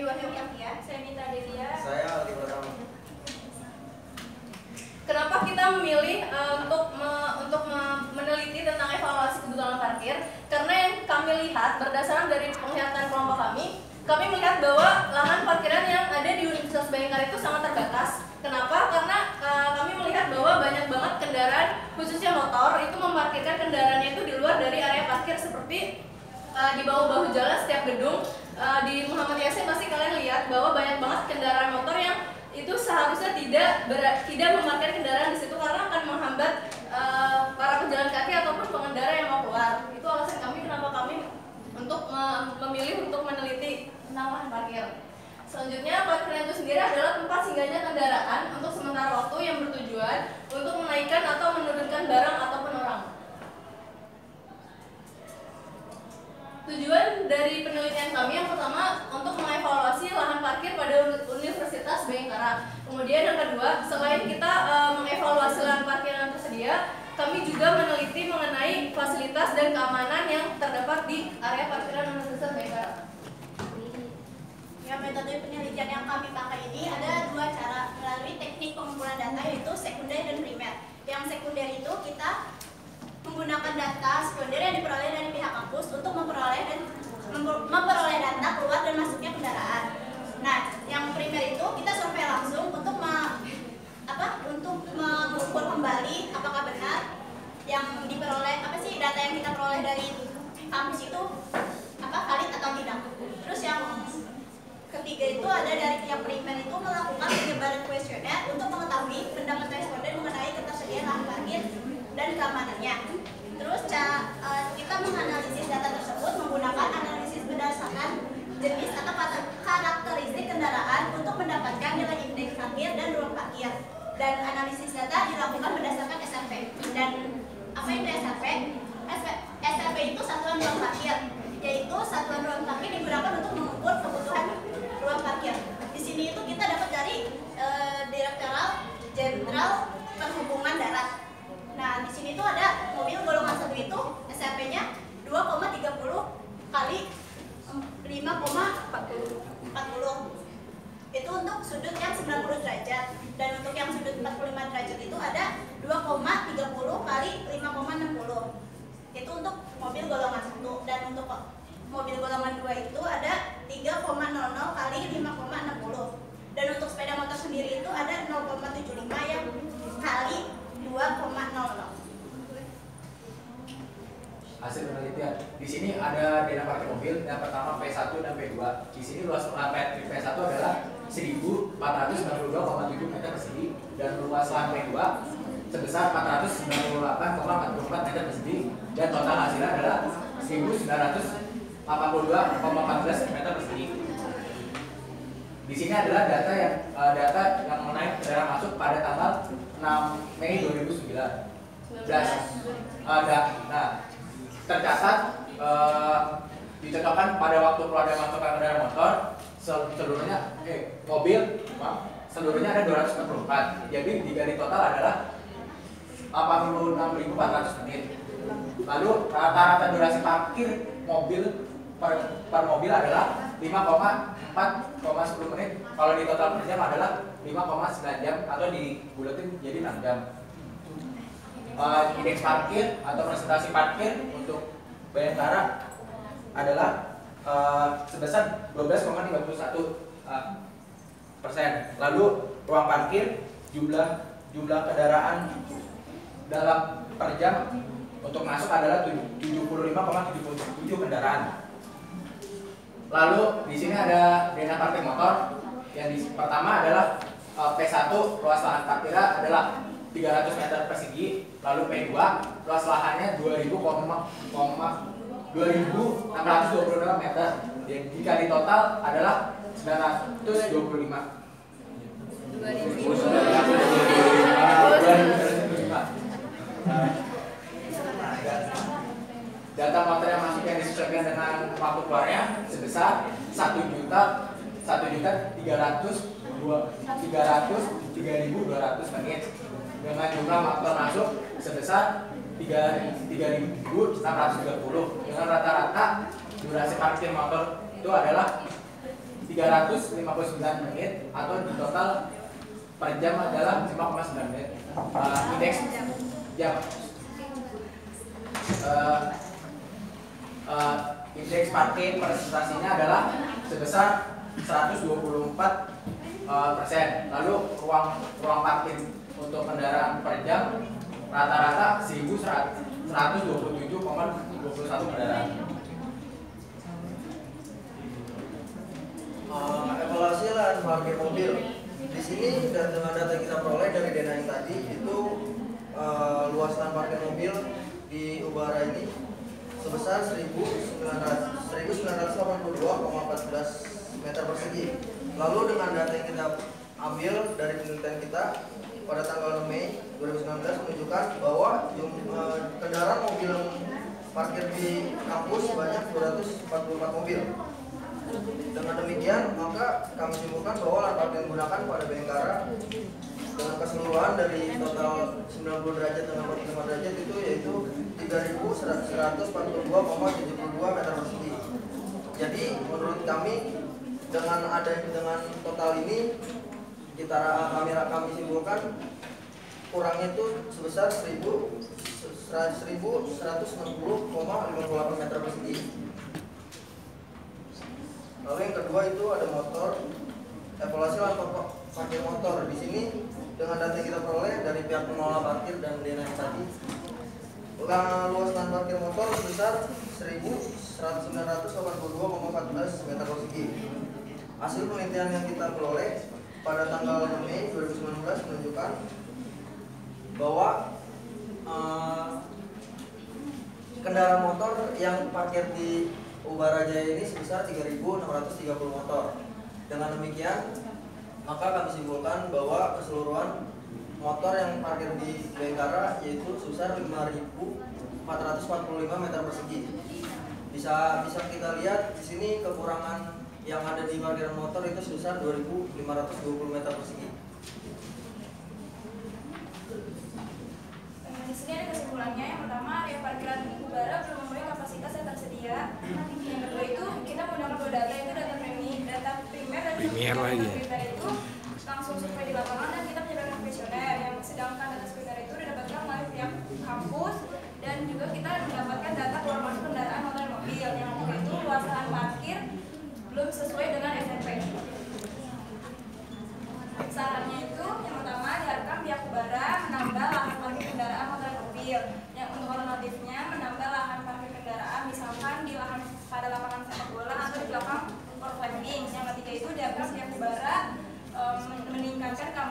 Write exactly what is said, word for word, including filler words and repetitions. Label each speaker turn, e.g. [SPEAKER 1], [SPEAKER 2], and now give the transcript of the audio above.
[SPEAKER 1] Wahyu Kafia. Saya Mita Delia.
[SPEAKER 2] Saya Aldi Pratama.
[SPEAKER 3] Kenapa kita memilih uh, untuk me, untuk me, meneliti tentang evaluasi kebutuhan parkir? Karena yang kami lihat berdasarkan dari penglihatan kelompok kami, kami melihat bahwa lahan parkiran yang ada di Universitas Bhayangkara itu sangat terbatas. Kenapa? Karena uh, kami melihat bahwa banyak banget kendaraan, khususnya motor, itu memarkirkan kendaraannya itu di luar dari area parkir seperti uh, di bahu-bahu jalan setiap gedung. Uh, di Muhammad Yasin pasti kalian lihat bahwa banyak banget kendaraan motor yang itu seharusnya tidak ber, tidak memarkir kendaraan di situ karena akan menghambat uh, para pejalan kaki ataupun pengendara yang mau keluar. Itu alasan kami kenapa kami untuk me, memilih untuk meneliti tentang lahan parkir. Selanjutnya, parkiran itu sendiri adalah tempat singgahnya kendaraan untuk sementara waktu yang bertujuan untuk menaikkan atau menurunkan barang ataupun orang. Tujuan dari penelitian kami yang pertama untuk mengevaluasi lahan parkir pada Universitas Bhayangkara. Kemudian yang kedua, selain kita e, mengevaluasi lahan parkir yang tersedia, kami juga meneliti mengenai fasilitas dan keamanan yang terdapat di area parkiran Universitas Bhayangkara.
[SPEAKER 1] Ya, metode penelitian yang kami pakai ini ada dua cara melalui teknik pengumpulan data, yaitu sekunder dan primer. Yang sekunder itu kita menggunakan data sekunder yang diperoleh dari pihak kampus untuk memperoleh dan memperoleh data keluar dan masuknya kendaraan. Nah, yang primer itu kita survei langsung untuk me, apa? Untuk mengukur kembali apakah benar yang diperoleh apa sih data yang kita peroleh dari kampus itu apa valid atau tidak. Terus yang ketiga itu ada dari yang primer itu melakukan penyebaran kuesioner untuk mengetahui pendapat responden mengenai ketersediaan lahan parkir dan keamanannya. Terus kita menganalisis data tersebut menggunakan analisis berdasarkan jenis atau karakteristik kendaraan untuk mendapatkan nilai indeks parkir dan ruang parkir. Dan analisis data dilakukan berdasarkan S R P. Dan apa itu S R P? S R P itu satuan ruang parkir, yaitu satuan ruang parkir digunakan untuk mengukur kebutuhan ruang parkir. Di sini itu kita dapat dari e, Direktorat Jenderal Perhubungan Darat. Nah, di sini tuh ada mobil golongan satu itu S R P-nya dua koma tiga puluh kali lima koma empat puluh. Itu untuk sudut yang sembilan puluh derajat, dan untuk yang sudut empat puluh lima derajat itu ada dua koma tiga puluh kali lima koma enam puluh. Itu untuk mobil golongan satu, dan untuk mobil golongan dua itu ada tiga koma nol nol kali lima koma enam puluh. Dan untuk sepeda motor sendiri itu ada nol koma tujuh lima yang kali dua koma nol nol.
[SPEAKER 2] Hasil penelitian. Di sini ada dana parkir mobil yang pertama P satu dan P dua. Di sini luas lahan P satu adalah seribu empat ratus sembilan puluh dua koma tujuh meter persegi dan luas lahan P dua sebesar empat ratus sembilan puluh delapan koma empat puluh empat meter persegi dan total hasilnya adalah seribu sembilan ratus delapan puluh dua koma empat belas meter persegi. Di sini adalah data yang uh, data yang mengenai kendaraan masuk pada tanggal enam Mei dua ribu sembilan belas. Uh, nah, tercatat uh, dicocokkan pada waktu keluar dan masuk kendaraan motor seluruhnya eh mobil maaf, seluruhnya ada dua ratus empat puluh empat. Jadi dikali total adalah delapan puluh enam ribu empat ratus menit. Lalu rata-rata durasi parkir mobil per, per mobil adalah lima koma empat koma sepuluh menit. Kalau di total per jam adalah lima koma sembilan jam atau dibulatin jadi enam jam. Uh, indeks parkir atau presentasi parkir untuk Bhayangkara adalah uh, sebesar dua belas koma tiga puluh satu persen. Lalu ruang parkir jumlah jumlah kendaraan dalam per jam untuk masuk adalah tujuh puluh lima koma tujuh puluh tujuh kendaraan. Lalu di sini ada dana parkir motor. Yang di, pertama adalah uh, P satu luas lahan parkirnya adalah tiga ratus meter persegi, lalu P dua luas lahannya dua ribu enam ratus dua puluh enam meter. Jika di total adalah sembilan ratus dua puluh lima. dua ribu lima. Data motor yang masuk yang disesuaikan dengan waktu keluarnya sebesar satu juta satu juta tiga ratus tiga ratus tiga ribu dua ratus menit dengan jumlah motor masuk sebesar tiga ribu enam ratus tiga puluh dengan rata-rata durasi parkir motor itu adalah tiga ratus lima puluh sembilan menit atau di total per jam adalah lima koma sembilan menit. Uh, indeks jam uh, uh, indeks parkir presentasinya adalah sebesar seratus dua puluh empat persen. Lalu ruang ruang parkir untuk kendaraan per jam rata-rata seribu seratus dua puluh tujuh koma dua puluh satu kendaraan.
[SPEAKER 4] Uh, evaluasi lahan parkir mobil. Di sini dan dengan data yang kita peroleh dari Dena yang tadi itu uh, luas lahan parkir mobil di Ubara ini sebesar seribu sembilan ratus delapan puluh dua koma empat belas meter persegi. Lalu dengan data yang kita ambil dari penelitian kita pada tanggal enam Mei dua ribu sembilan belas menunjukkan bahwa uh, kendaraan mobil yang parkir di kampus sebanyak dua ratus empat puluh empat mobil. Dengan demikian, maka kami simpulkan bahwa lahan parkir yang digunakan pada Bayangkara dengan keseluruhan dari total sembilan puluh derajat dengan empat puluh lima derajat itu yaitu tiga ribu seratus empat puluh dua koma tujuh puluh dua meter persegi. Jadi menurut kami dengan ada dengan total ini kita kami kami simpulkan kurangnya itu sebesar seribu seratus enam puluh koma lima puluh delapan meter persegi. Lalu yang kedua itu ada motor, evaluasi lahan parkir motor. Di sini dengan data yang kita peroleh dari pihak pengelola parkir dan Dena yang tadi, luas lahan parkir motor sebesar seribu sembilan ratus delapan puluh dua koma empat belas meter persegi. Hasil penelitian yang kita peroleh pada tanggal enam Mei dua ribu sembilan belas menunjukkan bahwa uh, kendaraan motor yang parkir di Ubara Jaya ini sebesar tiga ribu enam ratus tiga puluh motor. Dengan demikian, maka kami simpulkan bahwa keseluruhan motor yang parkir di Bayangkara yaitu sebesar lima ribu empat ratus empat puluh lima meter persegi. Bisa bisa kita lihat di sini kekurangan yang ada di parkiran motor itu sebesar dua ribu lima ratus dua puluh meter persegi.
[SPEAKER 1] Di sini ada kesimpulannya. Yang pertama, area parkiran Ubara belum memenuhi kapasitas yang tersedia. Yang kedua itu kita menggunakan dua data, itu data primer, data primer dan
[SPEAKER 5] Primer lagi.
[SPEAKER 1] sekunder itu langsung survei di lapangan dan kita menyebarkan kuesioner. Yang sedangkan data sekunder itu didapatkan melalui pihak kampus dan juga kita mendapatkan data keluar masuk kendaraan motor dan mobil. Yang kedua itu luas lahan parkir belum sesuai dengan S N P. Sarannya itu yang pertama diharapkan pihak Ubara menambah lahan parkir kendaraan motor dan mobil. Yang untuk alternatifnya menambah lahan parkir kendaraan misalkan di lahan pada lapangan sepak bola atau di belakang sport climbing. Yang ketiga itu diharapkan pihak Ubara um, meningkatkan